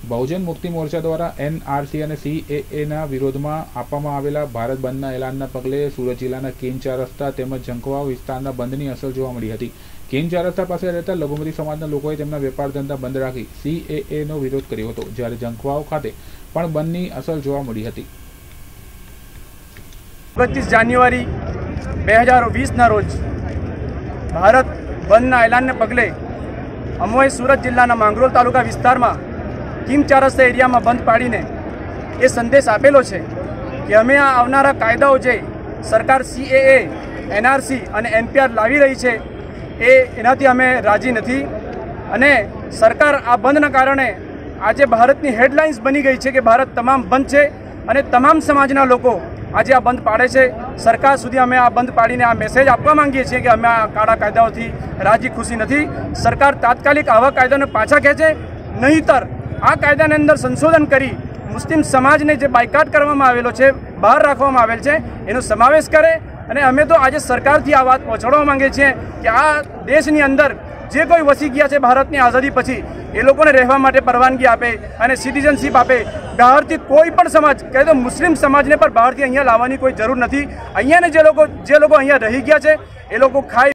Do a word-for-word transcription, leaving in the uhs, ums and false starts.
बहुजन मुक्ति मोर्चा द्वारा एनआरसी और सीएए विरोधમાં આપવામાં આવેલા ભારત બંધના એલાનના પગલે સુરત જિલ્લાના કિમ ચાર રસ્તા તેમજ ઝંખવાવ વિસ્તારના બંધની અસર જોવા મળી હતી। કિમ ચાર રસ્તા પાસે રહેતા લઘુમતી સમાજના લોકોએ તેમના વેપાર ધંધા બંધ રાખી સીએએનો વિરોધ કર્યો હતો, જ્યારે ઝંખવાવ ખાતે પણ બંધની અસર જોવા મળી હતી। એકત્રીસ જાન્યુઆરી બે હજાર વીસના રોજ ભારત બંધના એલાનને પગલે અમોએ સુરત જિલ્લાના માંગરોળ તાલુકા વિસ્તારમાં કિમ ચાર રસ્તા એરિયામાં બંધ પાડીને એ સંદેશ આપેલો છે કે અમે આ આવનારા કાયદાઓ જે સરકાર સીએએ, એનઆરસી અને એનપીઆર લાવી રહી છે એ એનાથી અમે રાજી નથી અને સરકાર આ બંધના કારણે આજે ભારતની હેડલાઇન્સ બની ગઈ છે કે ભારત તમામ બંધ છે અને તમામ સમાજના લોકો આજે આ બંધ પાડે છે। સરકાર સુધી અમે આ બંધ પાડીને આ મેસેજ આપવા માંગીએ છીએ કે અમે આ કાળા કાયદાઓથી રાજી ખુશી નથી। સરકાર તાત્કાલિક આવા કાયદાને પાછા ખેંચે, નહીંતર આ કાયદાની અંદર સંશોધન કરી મુસ્લિમ સમાજને જે બાયકાટ કરવામાં આવેલો છે, બહાર રાખવામાં આવેલ છે, એનો સમાવેશ કરે। અને અમે તો આજે સરકારથી આ વાત પહોંચાડવા માંગીએ છીએ કે આ દેશની અંદર જે કોઈ વસી ગયા છે ભારતની આઝાદી પછી એ લોકોને રહેવા માટે પરવાનગી આપે અને સિટીઝનશીપ આપે। બહારથી કોઈ પણ સમાજ કહે તો મુસ્લિમ સમાજને પણ બહારથી અહીંયા લાવવાની કોઈ જરૂર નથી। અહીંયાને જે લોકો જે લોકો અહીંયા રહી ગયા છે એ લોકો ખાઈ